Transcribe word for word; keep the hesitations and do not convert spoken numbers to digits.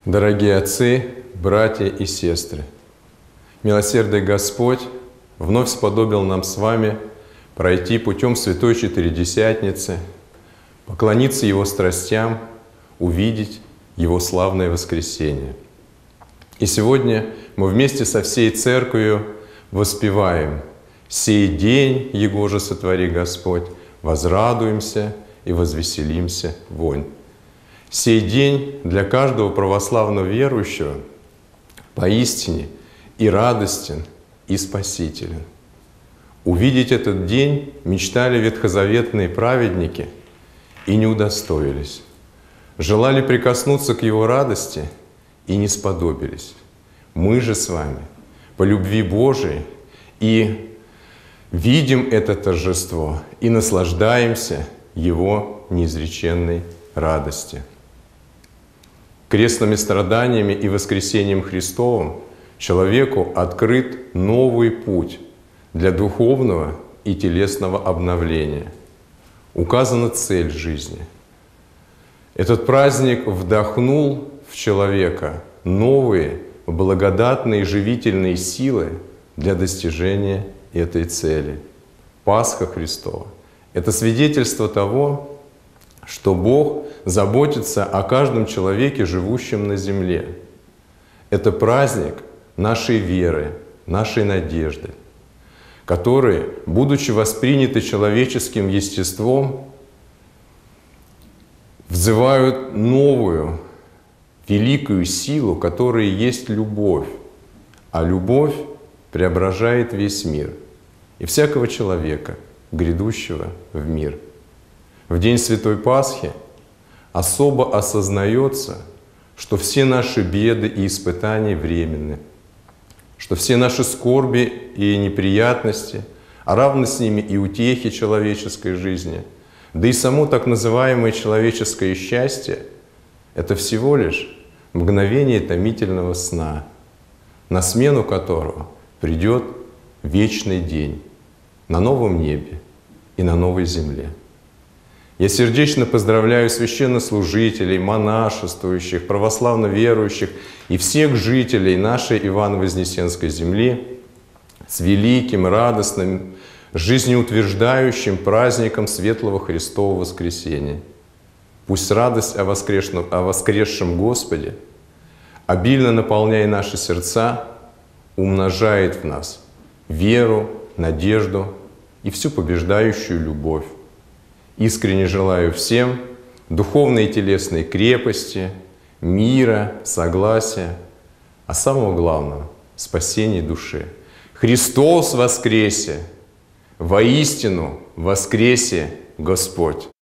Дорогие отцы, братья и сестры, милосердный Господь вновь сподобил нам с вами пройти путем Святой Четыредесятницы, поклониться Его страстям, увидеть Его славное воскресение. И сегодня мы вместе со всей Церковью воспеваем «Сей день, Его же сотвори Господь, возрадуемся и возвеселимся вонь». Сей день для каждого православного верующего поистине и радостен, и спасителен. Увидеть этот день мечтали ветхозаветные праведники и не удостоились. Желали прикоснуться к его радости и не сподобились. Мы же с вами по любви Божией и видим это торжество и наслаждаемся его неизреченной радости. Крестными страданиями и воскресением Христовым человеку открыт новый путь для духовного и телесного обновления. Указана цель жизни. Этот праздник вдохнул в человека новые, благодатные, живительные силы для достижения этой цели. Пасха Христова — это свидетельство того, что Бог заботится о каждом человеке, живущем на земле. Это праздник нашей веры, нашей надежды, которые, будучи восприняты человеческим естеством, взывают новую, великую силу, которая есть любовь. А любовь преображает весь мир и всякого человека, грядущего в мир. В день Святой Пасхи особо осознается, что все наши беды и испытания временны, что все наши скорби и неприятности, а равно с ними и утехи человеческой жизни, да и само так называемое человеческое счастье — это всего лишь мгновение томительного сна, на смену которого придет вечный день на новом небе и на новой земле. Я сердечно поздравляю священнослужителей, монашествующих, православно верующих и всех жителей нашей Ивано-Вознесенской земли с великим, радостным, жизнеутверждающим праздником Светлого Христового Воскресения. Пусть радость о воскресшем, о воскресшем Господе, обильно наполняя наши сердца, умножает в нас веру, надежду и всю побеждающую любовь. Искренне желаю всем духовной и телесной крепости, мира, согласия, а самого главного — спасения души. Христос воскресе! Воистину воскресе Господь!